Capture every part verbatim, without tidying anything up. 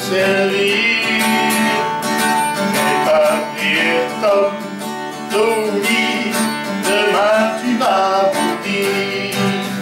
servir. Fais ta prière, Tom, Dolly, demain tu vas mourir.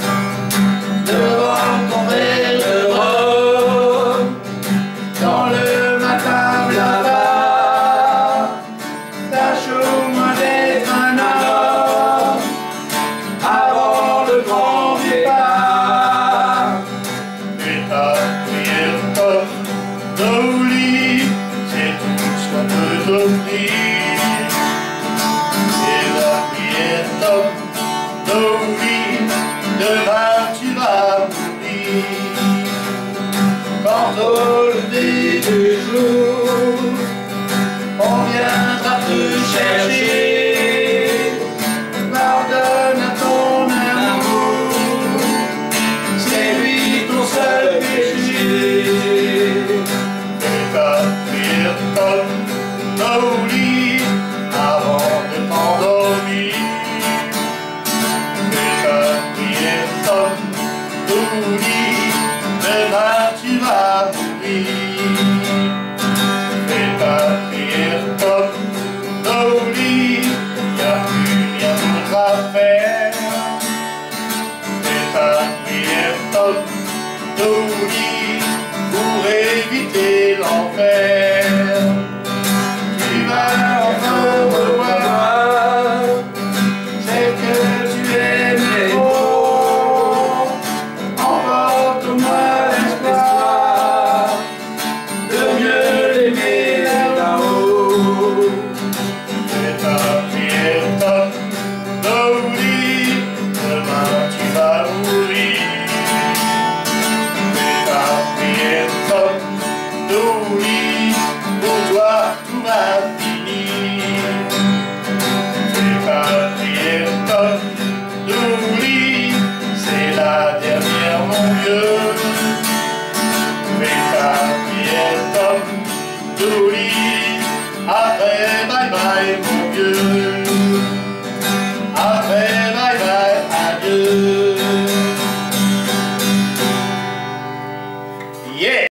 Devant ton verre de rhum, dans le matin blabla, tâche au moins d'être un homme avant le grand départ. Fais ta prière, Tom, Dolly, c'est tout ce qu'on peut t'offrir. C'est la prière, Tom, Dolly, demain tu vas mourir. Quand au lever du jour, on viendra te chercher. Pardonne à ton amour, c'est lui ton seul péché. Fais ta prière, Tom, Dolly, avant de t'endormir. Fais ta prière, Tom, Dolly, demain tu vas mourir. Fais ta prière, Tom, Dolly, y'a plus rien d'autre à faire. Fais ta prière, Tom, Dolly, pour éviter l'enfer. Tu vas enfin revoir celle que tu aimais trop. Emporte-moi l'espoir de mieux l'aimer là-haut. Fais ta prière, Tom, Dolly, demain tu vas mourir. Fais ta prière, Tom, Dolly, pour toi tout va finir. Fais ta prière, Tom, Dolly, c'est la dernière mon vieux. Fais ta prière, Tom, Dolly, après bye bye mon vieux.